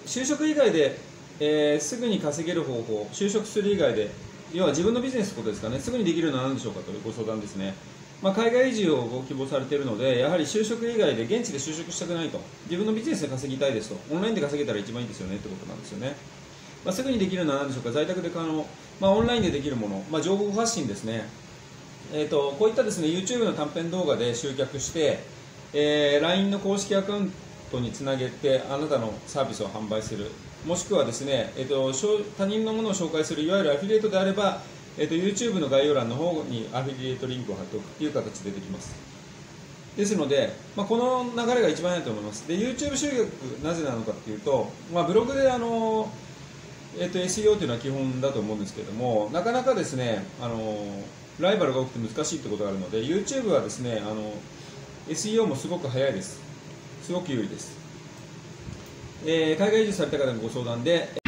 就職以外で、すぐに稼げる方法、就職する以外で、要は自分のビジネスのことですかね、すぐにできるのは何でしょうかというご相談ですね。海外移住をご希望されているので、やはり就職以外で現地で就職したくないと、自分のビジネスで稼ぎたいですと、オンラインで稼げたら一番いいですよねってことなんですよね。すぐにできるのは何でしょうか、在宅で可能、オンラインでできるもの、情報発信ですね。こういったですね YouTube の短編動画で集客して、LINE の公式アカウントにつなげてあなたのサービスを販売する、もしくはですね、他人のものを紹介するいわゆるアフィリエイトであれば、YouTube の概要欄の方にアフィリエイトリンクを貼っておくという形でできます。ですので、この流れが一番いいと思います。で YouTube 集客なぜなのかというと、ブログでSEO というのは基本だと思うんですけれども、なかなかですねライバルが多くて難しいということがあるので、 YouTube はですねSEO もすごく早いです。すごく有利です。海外移住された方のご相談で